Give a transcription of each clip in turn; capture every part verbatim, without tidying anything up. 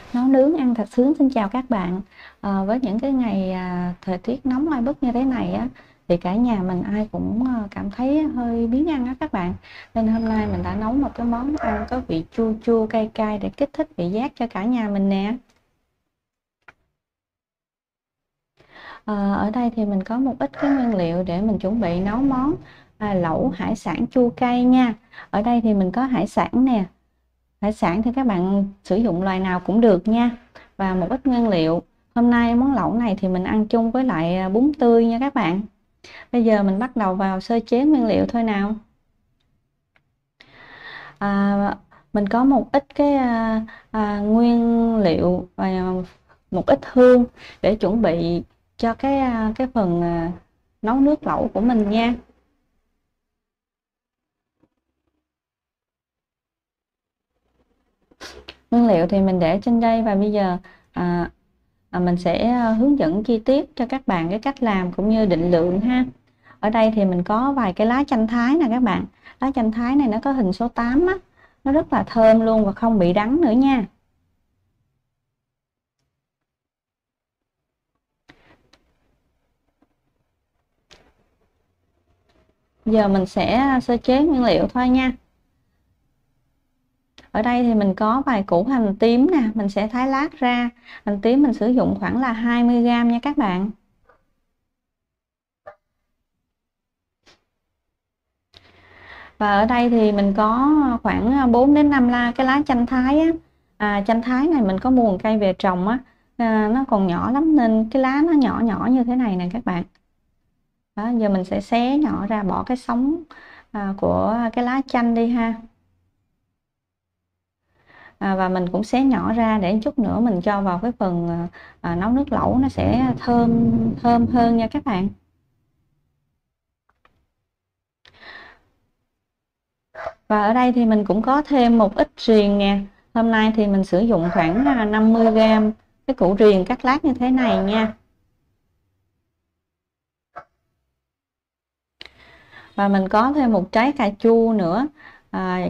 Nấu nướng ăn thật sướng. Xin chào các bạn. À, với những cái ngày à, thời tiết nóng oi bức như thế này á, thì cả nhà mình ai cũng à, cảm thấy hơi biếng ăn á các bạn. Nên hôm nay mình đã nấu một cái món ăn có vị chua chua cay cay để kích thích vị giác cho cả nhà mình nè. À, ở đây thì mình có một ít cái nguyên liệu để mình chuẩn bị nấu món à, lẩu hải sản chua cay nha. Ở đây thì mình có hải sản nè. Hải sản thì các bạn sử dụng loài nào cũng được nha. Và một ít nguyên liệu. Hôm nay món lẩu này thì mình ăn chung với lại à, bún tươi nha các bạn. Bây giờ mình bắt đầu vào sơ chế nguyên liệu thôi nào. À, mình có một ít cái à, à, nguyên liệu và một ít hương để chuẩn bị cho cái à, cái phần à, nấu nước lẩu của mình nha. Nguyên liệu thì mình để trên đây và bây giờ à, à, mình sẽ hướng dẫn chi tiết cho các bạn cái cách làm cũng như định lượng ha. Ở đây thì mình có vài cái lá chanh thái nè các bạn. Lá chanh thái này nó có hình số tám á, nó rất là thơm luôn và không bị đắng nữa nha. Giờ mình sẽ sơ chế nguyên liệu thôi nha. Ở đây thì mình có vài củ hành tím nè, mình sẽ thái lát ra. Hành tím mình sử dụng khoảng là hai mươi gam nha các bạn. Và ở đây thì mình có khoảng bốn đến năm la cái lá chanh thái á. À, chanh thái này mình có mua một cây về trồng á, à, nó còn nhỏ lắm nên cái lá nó nhỏ nhỏ như thế này nè các bạn. Đó, giờ mình sẽ xé nhỏ ra, bỏ cái sống à, của cái lá chanh đi ha. À, và mình cũng xé nhỏ ra để chút nữa mình cho vào cái phần à, nấu nước lẩu nó sẽ thơm thơm hơn nha các bạn. Và ở đây thì mình cũng có thêm một ít riềng nè. Hôm nay thì mình sử dụng khoảng năm mươi gam cái củ riềng cắt lát như thế này nha. Và mình có thêm một trái cà chua nữa. À,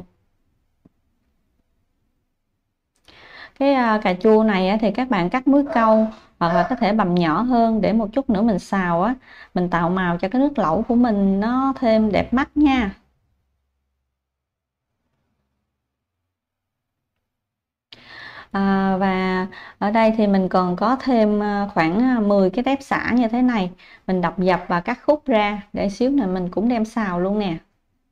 cái à, cà chua này á, thì các bạn cắt múi câu hoặc là có thể bằm nhỏ hơn để một chút nữa mình xào á, mình tạo màu cho cái nước lẩu của mình nó thêm đẹp mắt nha. À, và ở đây thì mình còn có thêm à, khoảng mười cái tép xả như thế này, mình đập dập và cắt khúc ra để xíu nữa mình cũng đem xào luôn nè.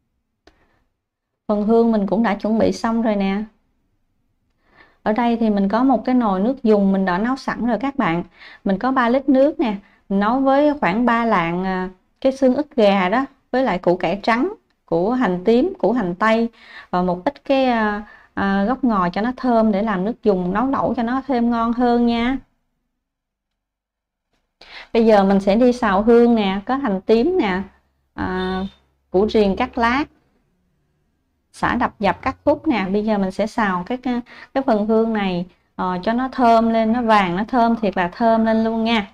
Phần hương mình cũng đã chuẩn bị xong rồi nè. Ở đây thì mình có một cái nồi nước dùng mình đã nấu sẵn rồi các bạn. Mình có ba lít nước nè, mình nấu với khoảng ba lạng à, cái xương ức gà đó, với lại củ cải trắng, củ hành tím, củ hành tây và một ít cái à, à, gốc ngò cho nó thơm để làm nước dùng nấu lẩu cho nó thêm ngon hơn nha. Bây giờ mình sẽ đi xào hương nè, có hành tím nè, à, củ riềng cắt lát, xả đập dập cắt khúc nè. Bây giờ mình sẽ xào cái cái phần hương này uh, cho nó thơm lên, nó vàng, nó thơm thiệt là thơm lên luôn nha.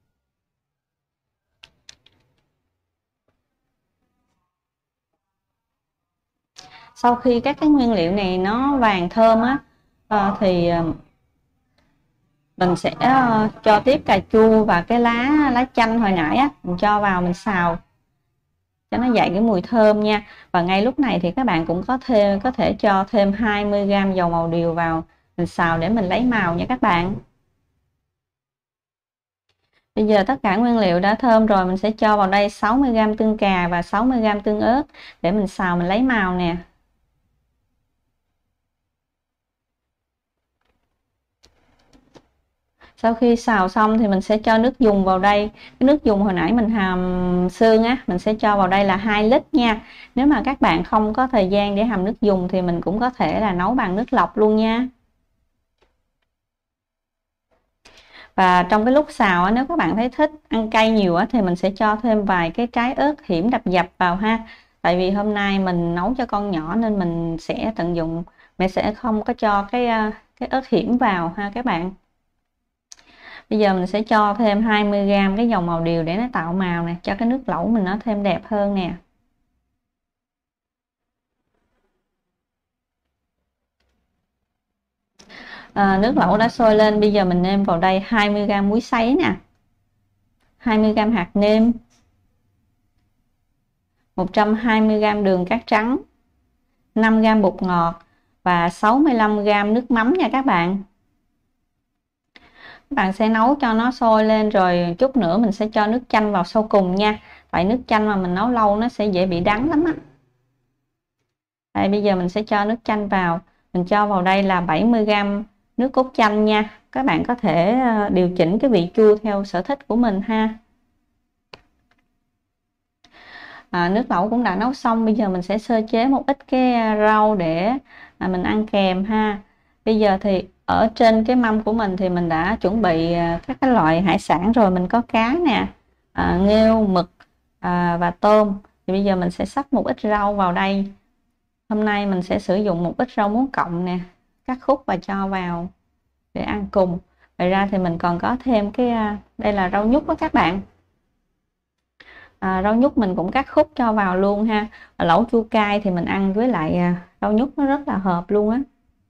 Sau khi các cái nguyên liệu này nó vàng thơm á, uh, thì uh, mình sẽ uh, cho tiếp cà chua và cái lá lá chanh hồi nãy á, mình cho vào mình xào cho nó dậy cái mùi thơm nha. Và ngay lúc này thì các bạn cũng có thêm có thể cho thêm hai mươi gam dầu màu điều vào mình xào để mình lấy màu nha các bạn. Bây giờ tất cả nguyên liệu đã thơm rồi, mình sẽ cho vào đây sáu mươi gam tương cà và sáu mươi gam tương ớt để mình xào mình lấy màu nè. Sau khi xào xong thì mình sẽ cho nước dùng vào đây. Cái nước dùng hồi nãy mình hầm xương á, mình sẽ cho vào đây là hai lít nha. Nếu mà các bạn không có thời gian để hầm nước dùng thì mình cũng có thể là nấu bằng nước lọc luôn nha. Và trong cái lúc xào á, nếu các bạn thấy thích ăn cay nhiều á, thì mình sẽ cho thêm vài cái trái ớt hiểm đập dập vào ha. Tại vì hôm nay mình nấu cho con nhỏ nên mình sẽ tận dụng, mẹ sẽ không có cho cái cái ớt hiểm vào ha các bạn. Bây giờ mình sẽ cho thêm hai mươi gam cái dầu màu điều để nó tạo màu nè, cho cái nước lẩu mình nó thêm đẹp hơn nè. À, nước lẩu đã sôi lên, bây giờ mình nêm vào đây hai mươi gam muối sấy nè, hai mươi gam hạt nêm, một trăm hai mươi gam đường cát trắng, năm gam bột ngọt và sáu mươi lăm gam nước mắm nha các bạn. Các bạn sẽ nấu cho nó sôi lên rồi chút nữa mình sẽ cho nước chanh vào sau cùng nha. Tại nước chanh mà mình nấu lâu nó sẽ dễ bị đắng lắm á. Đây, bây giờ mình sẽ cho nước chanh vào. Mình cho vào đây là bảy mươi gam nước cốt chanh nha. Các bạn có thể điều chỉnh cái vị chua theo sở thích của mình ha. À, nước lẩu cũng đã nấu xong, bây giờ mình sẽ sơ chế một ít cái rau để à, mình ăn kèm ha. Bây giờ thì ở trên cái mâm của mình thì mình đã chuẩn bị các cái loại hải sản rồi, mình có cá nè, à, nghêu, mực à, và tôm. Thì bây giờ mình sẽ xắt một ít rau vào đây. Hôm nay mình sẽ sử dụng một ít rau muống cọng nè, cắt khúc và cho vào để ăn cùng. Ngoài ra thì mình còn có thêm cái đây là rau nhút đó các bạn. À, rau nhút mình cũng cắt khúc cho vào luôn ha. Lẩu chua cay thì mình ăn với lại rau nhút nó rất là hợp luôn á.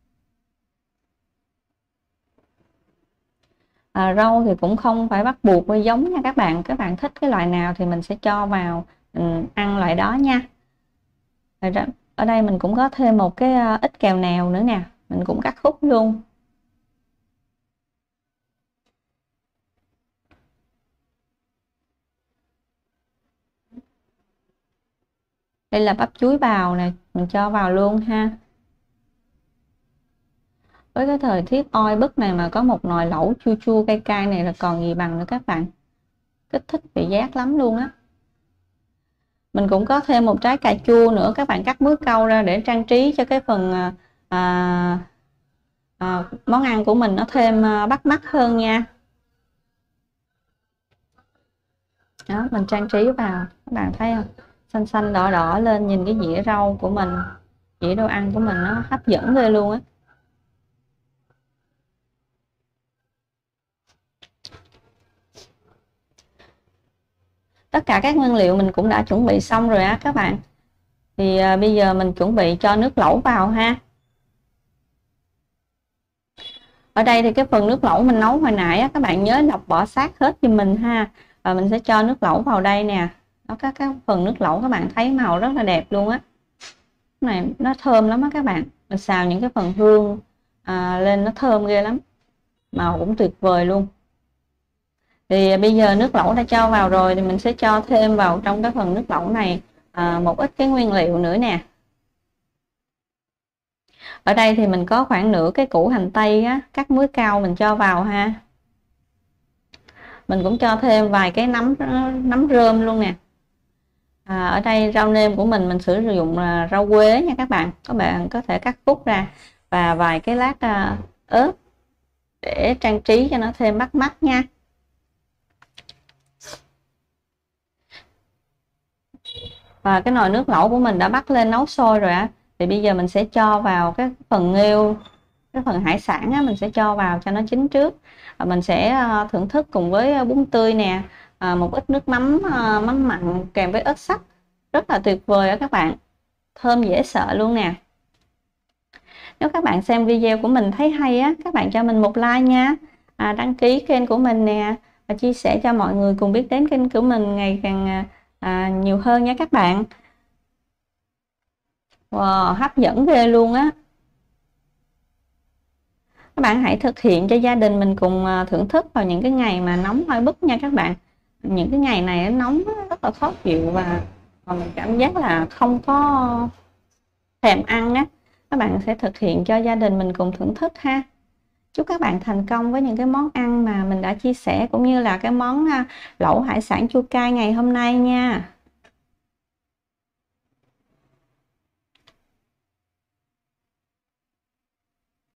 À, rau thì cũng không phải bắt buộc với giống nha các bạn. Các bạn thích cái loại nào thì mình sẽ cho vào mình ăn loại đó nha. Ở đây mình cũng có thêm một cái ít kèo nèo nữa nè, mình cũng cắt khúc luôn. Đây là bắp chuối bào nè, mình cho vào luôn ha. Với cái thời tiết oi bức này mà có một nồi lẩu chua chua cay cay này là còn gì bằng nữa các bạn. Kích thích vị giác lắm luôn á. Mình cũng có thêm một trái cà chua nữa, các bạn cắt muối câu ra để trang trí cho cái phần à, à, món ăn của mình nó thêm bắt mắt hơn nha. Đó, mình trang trí vào, các bạn thấy không? Xanh xanh đỏ đỏ lên, nhìn cái dĩa rau của mình, dĩa đồ ăn của mình nó hấp dẫn ghê luôn á. Tất cả các nguyên liệu mình cũng đã chuẩn bị xong rồi á các bạn. Thì à, bây giờ mình chuẩn bị cho nước lẩu vào ha. Ở đây thì cái phần nước lẩu mình nấu hồi nãy á, các bạn nhớ lọc bỏ xác hết giùm mình ha. Và mình sẽ cho nước lẩu vào đây nè. Đó, các cái phần nước lẩu các bạn thấy màu rất là đẹp luôn á. Này nó thơm lắm á các bạn. Mình xào những cái phần hương à, lên nó thơm ghê lắm. Màu cũng tuyệt vời luôn. Thì bây giờ nước lẩu đã cho vào rồi thì mình sẽ cho thêm vào trong cái phần nước lẩu này à, một ít cái nguyên liệu nữa nè. Ở đây thì mình có khoảng nửa cái củ hành tây á, cắt muối cao mình cho vào ha. Mình cũng cho thêm vài cái nấm nấm rơm luôn nè. À, ở đây rau nêm của mình mình sử dụng là rau quế nha các bạn. Các bạn có thể cắt khúc ra và vài cái lát uh, ớt để trang trí cho nó thêm bắt mắt nha. Và cái nồi nước lẩu của mình đã bắt lên nấu sôi rồi á. Thì bây giờ mình sẽ cho vào cái phần nghêu, cái phần hải sản á, mình sẽ cho vào cho nó chín trước. Và mình sẽ thưởng thức cùng với bún tươi nè, à, một ít nước mắm mắm mặn kèm với ớt sắc, rất là tuyệt vời đó các bạn, thơm dễ sợ luôn nè. Nếu các bạn xem video của mình thấy hay á, các bạn cho mình một like nha, à, đăng ký kênh của mình nè và chia sẻ cho mọi người cùng biết đến kênh của mình ngày càng à, nhiều hơn nha các bạn. Wow, hấp dẫn ghê luôn á. Các bạn hãy thực hiện cho gia đình mình cùng thưởng thức vào những cái ngày mà nóng oi bức nha các bạn. Những cái ngày này nó nóng rất là khó chịu và, và mình cảm giác là không có thèm ăn á. Các bạn sẽ thực hiện cho gia đình mình cùng thưởng thức ha. Chúc các bạn thành công với những cái món ăn mà mình đã chia sẻ cũng như là cái món lẩu hải sản chua cay ngày hôm nay nha.